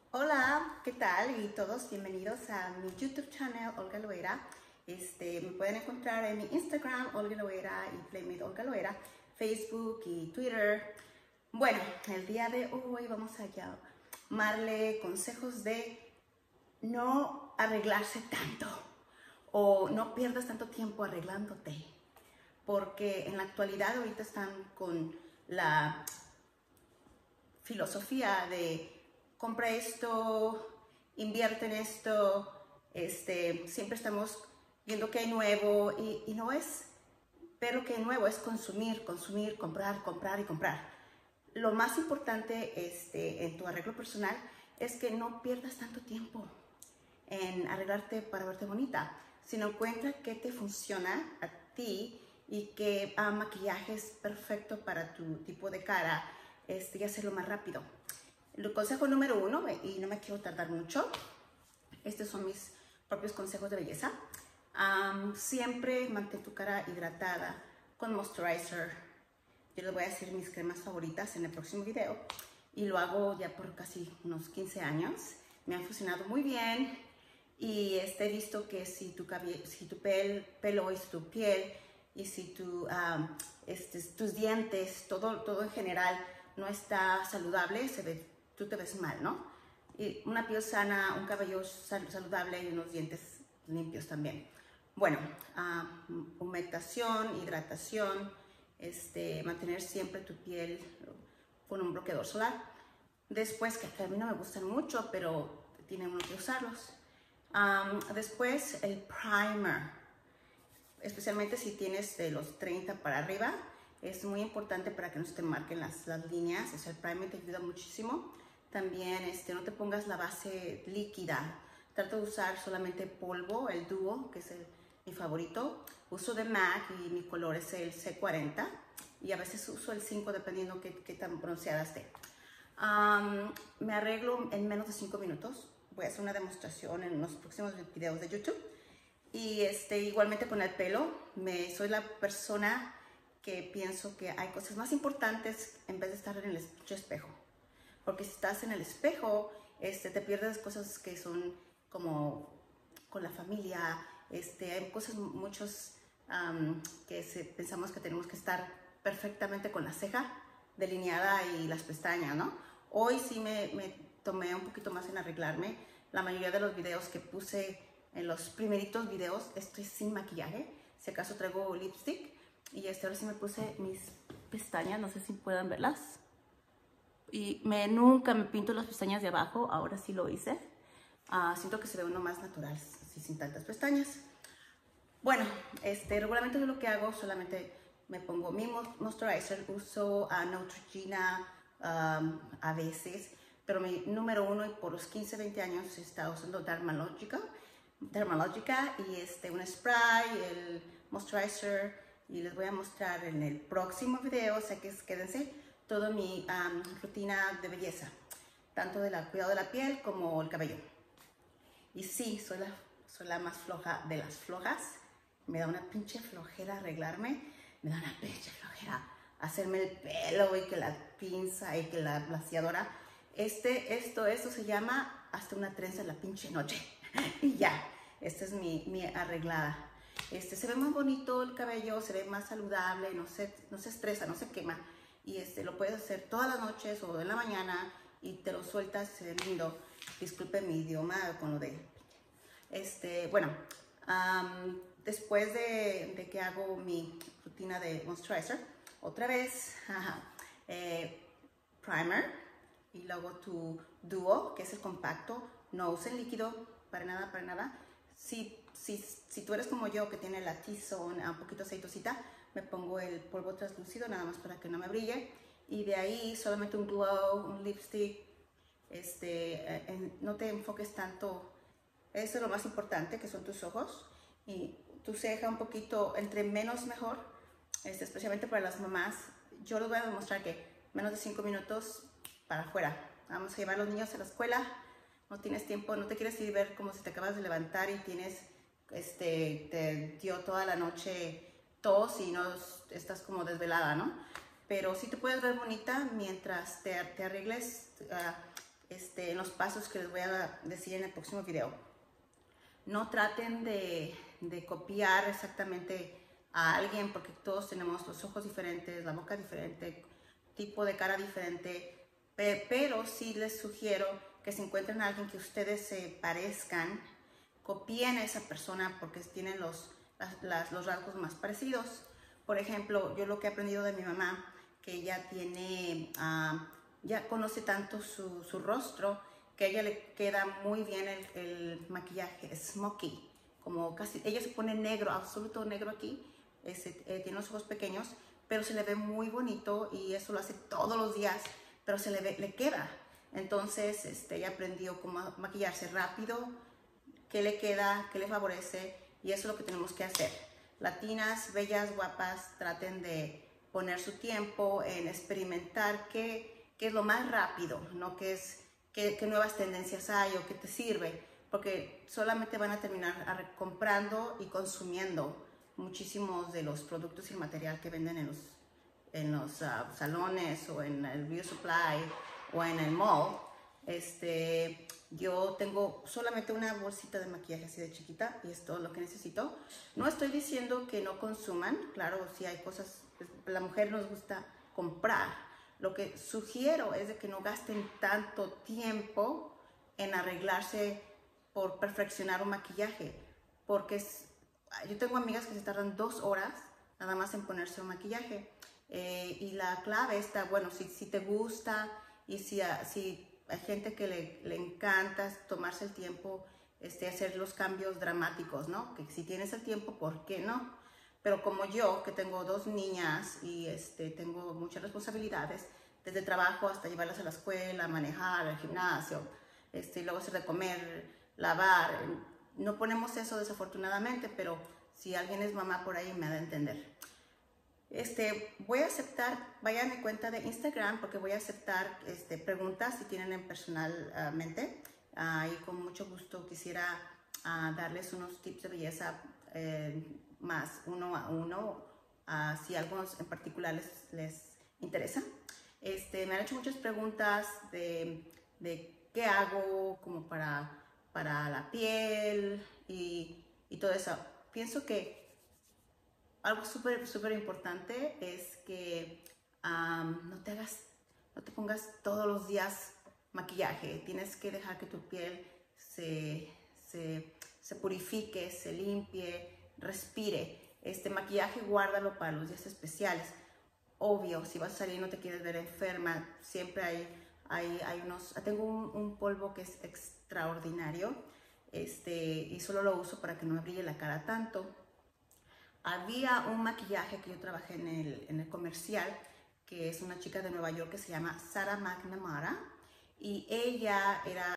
Hola, ¿qué tal? Y todos bienvenidos a mi YouTube channel, Olga Loera. Me pueden encontrar en mi Instagram, Olga Loera, y Playmate Olga Loera, Facebook y Twitter. Bueno, el día de hoy vamos a llamarle consejos de no arreglarse tanto o no pierdas tanto tiempo arreglándote. Porque en la actualidad ahorita están con la filosofía de compra esto, invierte en esto, siempre estamos viendo qué hay nuevo y no es ver lo que hay nuevo, es consumir, consumir, comprar, comprar y comprar. Lo más importante en tu arreglo personal es que no pierdas tanto tiempo en arreglarte para verte bonita, sino encuentra qué te funciona a ti y qué maquillaje es perfecto para tu tipo de cara y hacerlo más rápido. El consejo número 1, y no me quiero tardar mucho, estos son mis propios consejos de belleza. Siempre mantén tu cara hidratada con moisturizer. Yo les voy a decir mis cremas favoritas en el próximo video y lo hago ya por casi unos 15 años. Me han funcionado muy bien y he visto que si tu pelo y tu piel y si tus dientes, todo en general no está saludable, tú te ves mal, ¿no? Y una piel sana, un cabello saludable y unos dientes limpios también. Bueno, humectación, hidratación, mantener siempre tu piel con un bloqueador solar. Después, que a mí no me gustan mucho, pero tiene uno que usarlos. Después, el primer. Especialmente si tienes de los 30 para arriba, es muy importante para que no se te marquen las líneas. El primer te ayuda muchísimo. También no te pongas la base líquida. Trato de usar solamente polvo, el Duo, que es mi favorito. Uso de MAC y mi color es el C40. Y a veces uso el 5 dependiendo qué tan bronceada esté. Me arreglo en menos de 5 minutos. Voy a hacer una demostración en los próximos videos de YouTube. Y igualmente con el pelo, soy la persona que pienso que hay cosas más importantes en vez de estar en el espejo. Porque si estás en el espejo, te pierdes cosas que son como con la familia, hay cosas muchos que pensamos que tenemos que estar perfectamente con la ceja delineada y las pestañas, ¿no? Hoy sí me tomé un poquito más en arreglarme. La mayoría de los videos que puse en los primeritos videos estoy sin maquillaje, si acaso traigo lipstick y ahora sí me puse mis pestañas, no sé si puedan verlas. Y nunca me pinto las pestañas de abajo, ahora sí lo hice. Siento que se ve uno más natural, así sin tantas pestañas. Bueno, regularmente yo lo que hago, solamente me pongo mi moisturizer, uso Neutrogena a veces, pero mi número 1 y por los 15-20 años he estado usando Dermalogica y un spray, el moisturizer, y les voy a mostrar en el próximo video, o sea que quédense, toda mi rutina de belleza, tanto del cuidado de la piel como el cabello. Y sí, soy la más floja de las flojas. Me da una pinche flojera arreglarme, me da una pinche flojera hacerme el pelo y que la pinza y que la laciadora. Esto se llama hasta una trenza en la pinche noche. Y ya, esta es mi arreglada. Se ve más bonito el cabello, se ve más saludable, no se estresa, no se quema. Y lo puedes hacer todas las noches o en la mañana y te lo sueltas, se ve lindo. Disculpe mi idioma con lo de... Bueno, después de que hago mi rutina de moisturizer, otra vez, primer, y luego tu Duo, que es el compacto. No usen líquido, para nada, para nada. Si tú eres como yo, que tiene la T-zone un poquito aceitosita, me pongo el polvo translúcido, nada más para que no me brille. Y de ahí solamente un glow, un lipstick. No te enfoques tanto. Eso es lo más importante, que son tus ojos. Y tu ceja un poquito, entre menos mejor, especialmente para las mamás. Yo les voy a demostrar que menos de 5 minutos para afuera. Vamos a llevar a los niños a la escuela. No tienes tiempo, no te quieres ir ver como si te acabas de levantar y tienes, te dio toda la noche tos y no estás como desvelada, ¿no? Pero sí te puedes ver bonita mientras te arregles en los pasos que les voy a decir en el próximo video. No traten de copiar exactamente a alguien, porque todos tenemos los ojos diferentes, la boca diferente, tipo de cara diferente, pero sí les sugiero que si encuentran a alguien que ustedes se parezcan, copien a esa persona porque tienen los rasgos más parecidos. Por ejemplo, yo lo que he aprendido de mi mamá, que ella tiene, ya conoce tanto su rostro, que a ella le queda muy bien el maquillaje smokey, como casi, ella se pone negro, absoluto negro aquí, tiene los ojos pequeños, pero se le ve muy bonito y eso lo hace todos los días, pero le queda. Entonces, ella aprendió cómo maquillarse rápido, qué le queda, qué le favorece, y eso es lo que tenemos que hacer. Latinas, bellas, guapas, traten de poner su tiempo en experimentar qué es lo más rápido, no qué nuevas tendencias hay o qué te sirve, porque solamente van a terminar comprando y consumiendo muchísimos de los productos y el material que venden en los salones o en el beauty supply o en el mall. Yo tengo solamente una bolsita de maquillaje así de chiquita y es todo lo que necesito. No estoy diciendo que no consuman, claro, si hay cosas, la mujer nos gusta comprar. Lo que sugiero es de que no gasten tanto tiempo en arreglarse por perfeccionar un maquillaje, porque yo tengo amigas que se tardan 2 horas nada más en ponerse un maquillaje, y la clave está, bueno, si te gusta y si hay gente que le encanta tomarse el tiempo, hacer los cambios dramáticos, ¿no? Que si tienes el tiempo, ¿por qué no? Pero como yo, que tengo 2 niñas y tengo muchas responsabilidades, desde trabajo hasta llevarlas a la escuela, manejar, al gimnasio, y luego hacer de comer, lavar. No ponemos eso desafortunadamente, pero si alguien es mamá por ahí me ha de entender. Voy a aceptar, vayan a mi cuenta de Instagram porque voy a aceptar preguntas si tienen personalmente. Y con mucho gusto quisiera darles unos tips de belleza más uno a uno, si algo en particular les interesa. Me han hecho muchas preguntas de qué hago como para la piel y todo eso. Pienso que algo súper importante es que no te pongas todos los días maquillaje. Tienes que dejar que tu piel se purifique, se limpie, respire. Maquillaje guárdalo para los días especiales. Obvio, si vas a salir y no te quieres ver enferma, siempre hay unos... Tengo un polvo que es extraordinario, y solo lo uso para que no me brille la cara tanto. Había un maquillaje que yo trabajé en el comercial, que es una chica de Nueva York que se llama Sarah McNamara, y ella era